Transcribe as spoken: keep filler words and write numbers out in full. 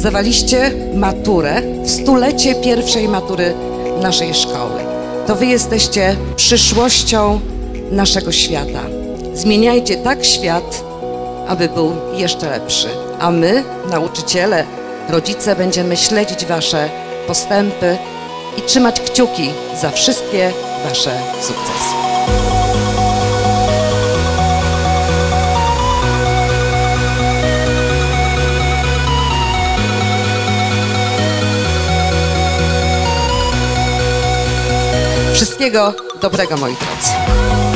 zdawaliście maturę w stulecie pierwszej matury naszej szkoły. To wy jesteście przyszłością naszego świata. Zmieniajcie tak świat, aby był jeszcze lepszy. A my, nauczyciele, rodzice, będziemy śledzić wasze postępy i trzymać kciuki za wszystkie wasze sukcesy. Wszystkiego dobrego, moi drodzy.